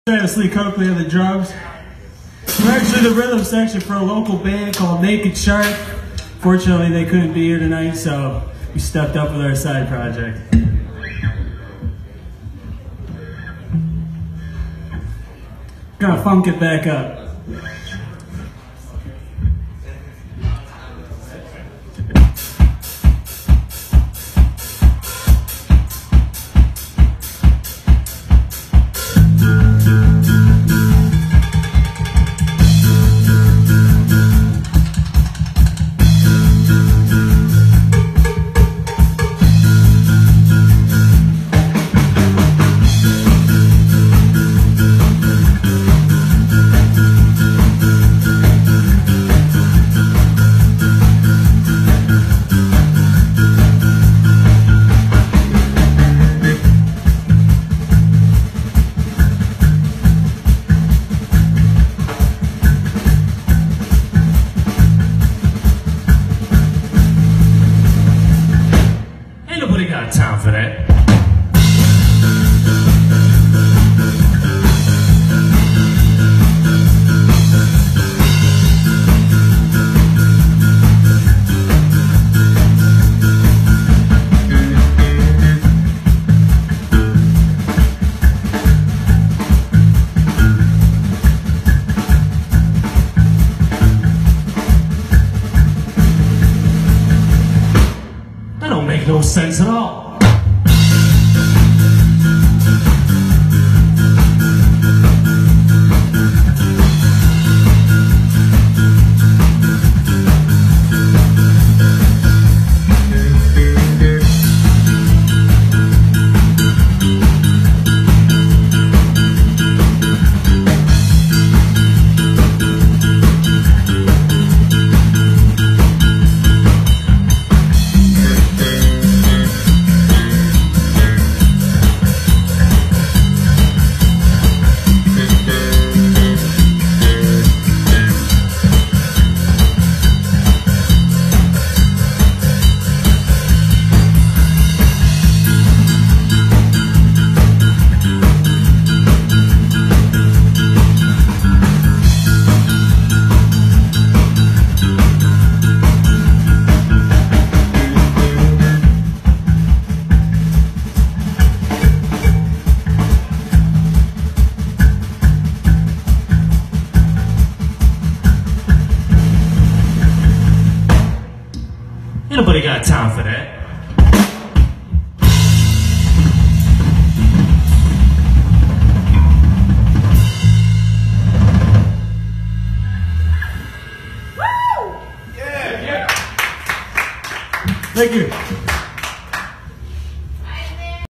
Coakley on the drums. We're actually the rhythm section for a local band called Naked Shark. Fortunately, they couldn't be here tonight, so we stepped up with our side project. Gonna funk it back up. Got time for that. That don't make no sense at all. Nobody got time for that. Thank you.